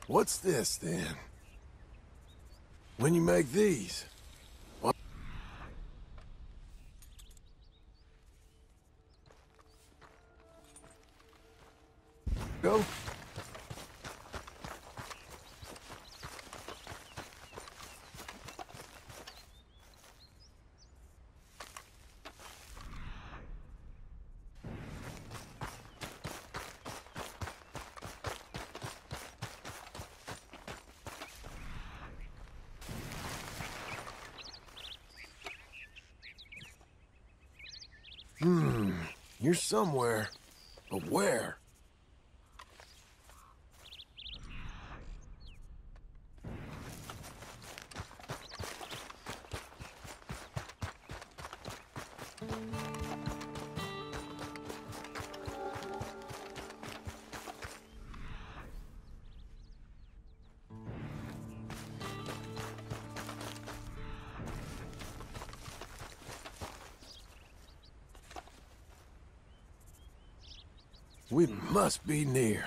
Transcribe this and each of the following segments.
What's this, then? When you make these? What? Go? You're somewhere. But where? We must be near.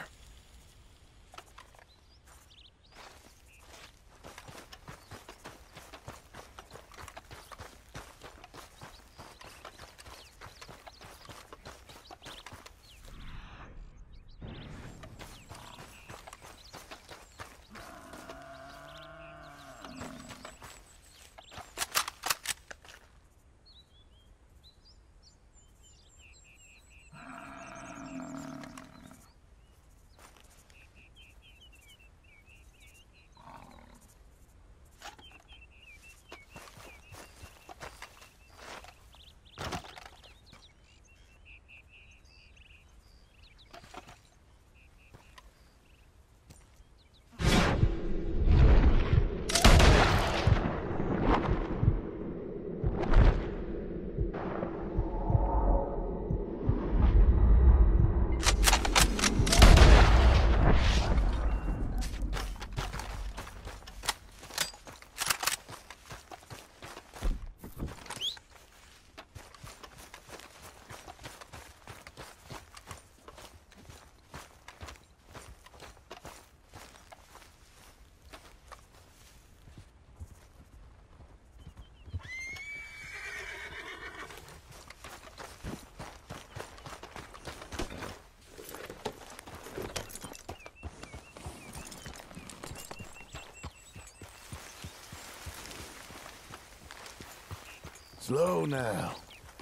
Slow now.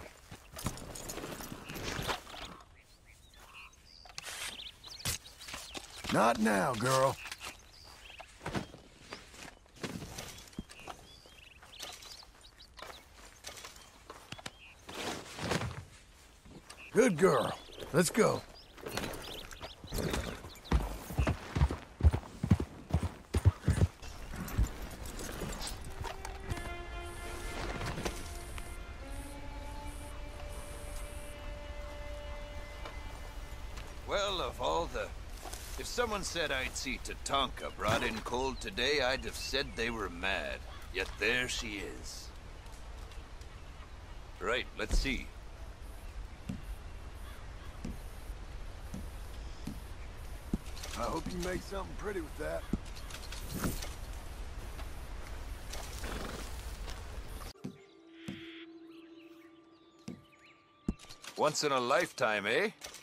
Not now, girl. Good girl. Let's go. Well, of all the... If someone said I'd see Tatanka brought in cold today, I'd have said they were mad. Yet there she is. Right, let's see. I hope you make something pretty with that. Once in a lifetime, eh?